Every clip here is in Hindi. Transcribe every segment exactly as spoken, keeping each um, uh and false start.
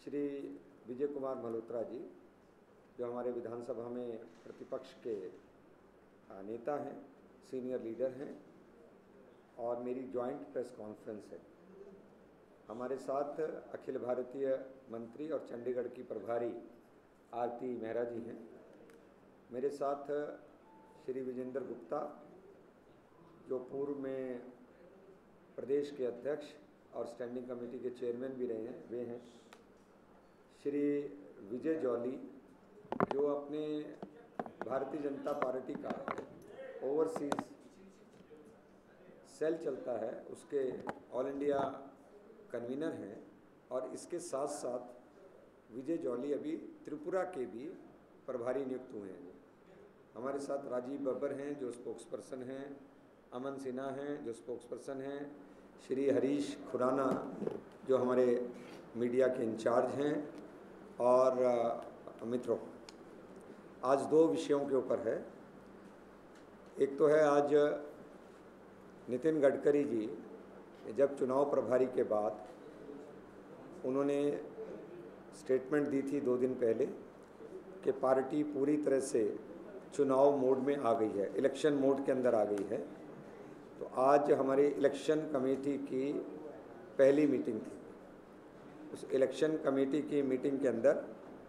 श्री विजय कुमार मल्होत्रा जी, जो हमारे विधानसभा में प्रतिपक्ष के नेता हैं, सीनियर लीडर हैं, और मेरी जॉइंट प्रेस कॉन्फ्रेंस है। हमारे साथ अखिल भारतीय मंत्री और चंडीगढ़ की प्रभारी आरती मेहरा जी हैं। मेरे साथ श्री विजेंद्र गुप्ता, जो पूर्व में प्रदेश के अध्यक्ष और स्टैंडिंग कमेटी के चेयरमैन भी रहे हैं, वे हैं। श्री विजय जॉली, जो अपने भारतीय जनता पार्टी का ओवरसीज सेल चलता है, उसके ऑल इंडिया कन्वीनर हैं। और इसके साथ साथ विजय जॉली अभी त्रिपुरा के भी प्रभारी नियुक्त हुए हैं। हमारे साथ राजीव बब्बर हैं, जो स्पोक्स पर्सन हैं, अमन सिन्हा हैं, जो स्पोक्स पर्सन हैं, श्री हरीश खुराना, जो हमारे मीडिया के इंचार्ज हैं। और मित्रों, आज दो विषयों के ऊपर है। एक तो है, आज नितिन गडकरी जी जब चुनाव प्रभारी के बाद उन्होंने स्टेटमेंट दी थी दो दिन पहले कि पार्टी पूरी तरह से चुनाव मोड में आ गई है, इलेक्शन मोड के अंदर आ गई है। तो आज हमारी इलेक्शन कमेटी की पहली मीटिंग थी। उस इलेक्शन कमेटी की मीटिंग के अंदर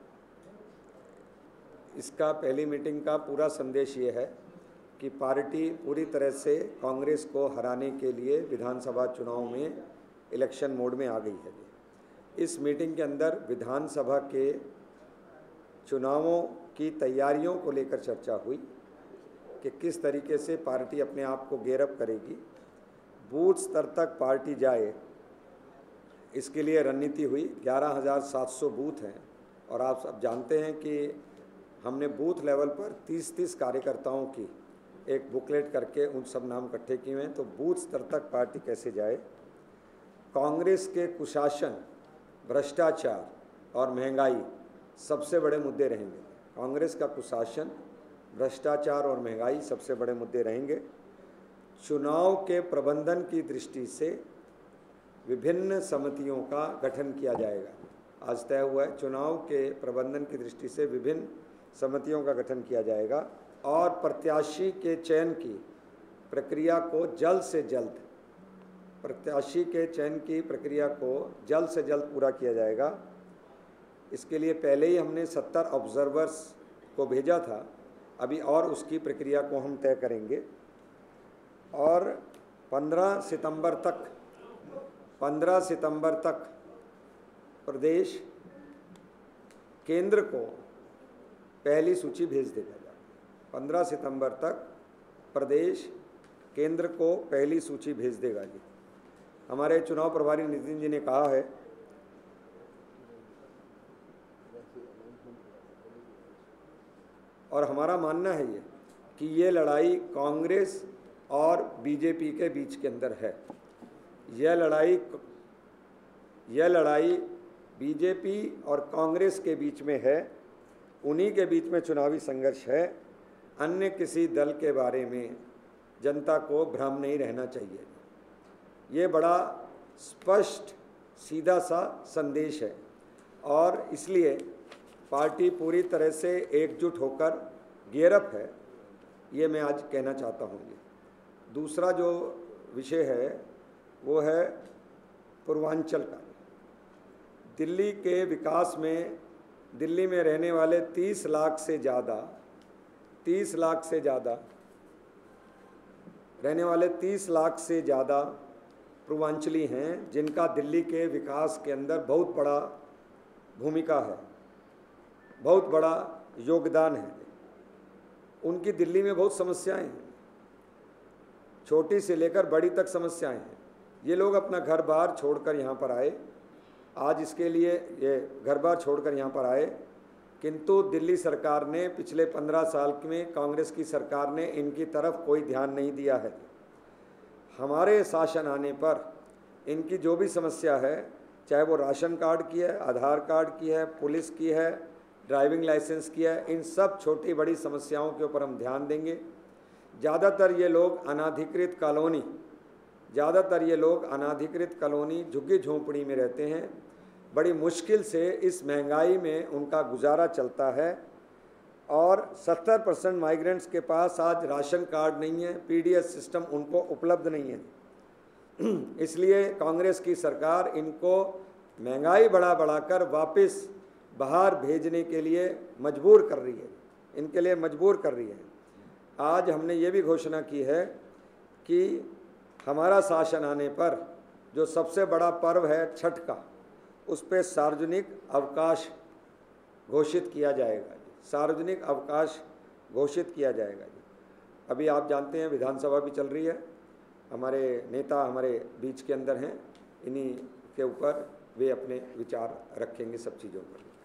इसका पहली मीटिंग का पूरा संदेश ये है कि पार्टी पूरी तरह से कांग्रेस को हराने के लिए विधानसभा चुनाव में इलेक्शन मोड में आ गई है। इस मीटिंग के अंदर विधानसभा के चुनावों की तैयारियों को लेकर चर्चा हुई कि किस तरीके से पार्टी अपने आप को गेयर अप करेगी, बूथ स्तर तक पार्टी जाए, इसके लिए रणनीति हुई। ग्यारह हज़ार सात सौ बूथ हैं और आप सब जानते हैं कि हमने बूथ लेवल पर तीस तीस कार्यकर्ताओं की एक बुकलेट करके उन सब नाम इकट्ठे किए हैं। तो बूथ स्तर तक पार्टी कैसे जाए। कांग्रेस के कुशासन, भ्रष्टाचार और महंगाई सबसे बड़े मुद्दे रहेंगे। कांग्रेस का कुशासन, भ्रष्टाचार और महंगाई सबसे बड़े मुद्दे रहेंगे। चुनाव के प्रबंधन की दृष्टि से विभिन्न समितियों का गठन किया जाएगा। आज तय हुआ है, चुनाव के प्रबंधन की दृष्टि से विभिन्न समितियों का गठन किया जाएगा और प्रत्याशी के चयन की प्रक्रिया को जल्द से जल्द प्रत्याशी के चयन की प्रक्रिया को जल्द से जल्द पूरा किया जाएगा। इसके लिए पहले ही हमने सत्तर ऑब्जर्वर्स को भेजा था, अभी और उसकी प्रक्रिया को हम तय करेंगे। और पंद्रह सितंबर तक पंद्रह सितंबर तक प्रदेश केंद्र को पहली सूची भेज देगा। पंद्रह सितंबर तक प्रदेश केंद्र को पहली सूची भेज देगा जी। हमारे चुनाव प्रभारी नितिन जी ने कहा है और हमारा मानना है ये कि ये लड़ाई कांग्रेस और बीजेपी के बीच के अंदर है। यह लड़ाई यह लड़ाई बीजेपी और कांग्रेस के बीच में है, उन्हीं के बीच में चुनावी संघर्ष है। अन्य किसी दल के बारे में जनता को भ्रम नहीं रहना चाहिए। ये बड़ा स्पष्ट सीधा सा संदेश है और इसलिए पार्टी पूरी तरह से एकजुट होकर गियर अप है, ये मैं आज कहना चाहता हूँ। दूसरा जो विषय है वो है पूर्वांचल का। दिल्ली के विकास में दिल्ली में रहने वाले तीस लाख से ज़्यादा तीस लाख से ज़्यादा रहने वाले तीस लाख से ज़्यादा पूर्वांचली हैं, जिनका दिल्ली के विकास के अंदर बहुत बड़ा भूमिका है, बहुत बड़ा योगदान है। उनकी दिल्ली में बहुत समस्याएं हैं, छोटी से लेकर बड़ी तक समस्याएं हैं। ये लोग अपना घर बार छोड़कर यहाँ पर आए, आज इसके लिए ये घर बार छोड़कर यहाँ पर आए, किंतु दिल्ली सरकार ने पिछले पंद्रह साल में, कांग्रेस की सरकार ने इनकी तरफ कोई ध्यान नहीं दिया है। हमारे शासन आने पर इनकी जो भी समस्या है, चाहे वो राशन कार्ड की है, आधार कार्ड की है, पुलिस की है, ड्राइविंग लाइसेंस की है, इन सब छोटी बड़ी समस्याओं के ऊपर हम ध्यान देंगे। ज़्यादातर ये लोग अनाधिकृत कॉलोनी ज़्यादातर ये लोग अनाधिकृत कॉलोनी झुग्गी झोंपड़ी में रहते हैं। बड़ी मुश्किल से इस महंगाई में उनका गुजारा चलता है और सत्तर परसेंट माइग्रेंट्स के पास आज राशन कार्ड नहीं है, पीडीएस सिस्टम उनको उपलब्ध नहीं है। इसलिए कांग्रेस की सरकार इनको महंगाई बढ़ा बढ़ाकर वापस बाहर भेजने के लिए मजबूर कर रही है, इनके लिए मजबूर कर रही है। आज हमने ये भी घोषणा की है कि हमारा शासन आने पर जो सबसे बड़ा पर्व है छठ का, उस पर सार्वजनिक अवकाश घोषित किया जाएगा, सार्वजनिक अवकाश घोषित किया जाएगा जी। अभी आप जानते हैं विधानसभा भी चल रही है, हमारे नेता हमारे बीच के अंदर हैं, इन्हीं के ऊपर वे अपने विचार रखेंगे सब चीज़ों पर।